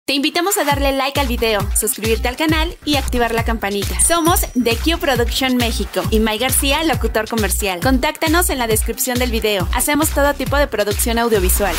Te invitamos a darle like al video, suscribirte al canal y activar la campanita. Somos The Q Production México y May García, locutor comercial. Contáctanos en la descripción del video. Hacemos todo tipo de producción audiovisual.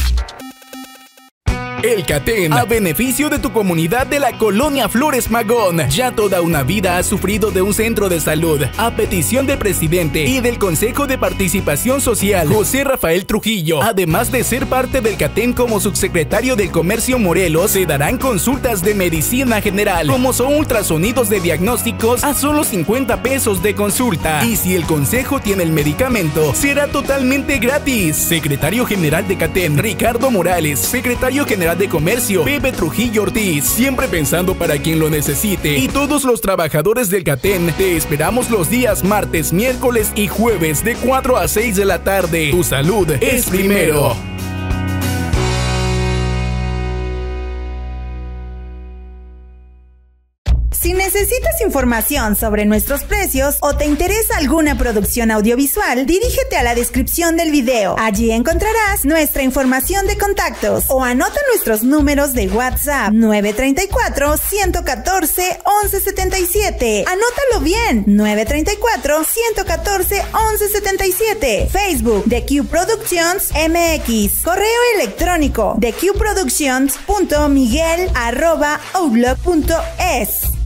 El CATEM, a beneficio de tu comunidad de la Colonia Flores Magón. Ya toda una vida has sufrido de un centro de salud. A petición del presidente y del Consejo de Participación Social, José Rafael Trujillo, además de ser parte del CATEM como subsecretario del Comercio Morelos, se darán consultas de medicina general, como son ultrasonidos de diagnósticos a solo 50 pesos de consulta. Y si el consejo tiene el medicamento, será totalmente gratis. Secretario General de CATEM, Ricardo Morales. Secretario General de Comercio, Pepe Trujillo Ortiz, siempre pensando para quien lo necesite. Y todos los trabajadores del CATEM, te esperamos los días martes, miércoles y jueves de 4 a 6 de la tarde. Tu salud es primero. Si necesitas información sobre nuestros precios o te interesa alguna producción audiovisual, dirígete a la descripción del video. Allí encontrarás nuestra información de contactos o anota nuestros números de WhatsApp 934-114-1177. Anótalo bien, 934-114-1177. Facebook, The Q Productions MX. Correo electrónico, theqproductions.miguel@outlook.es.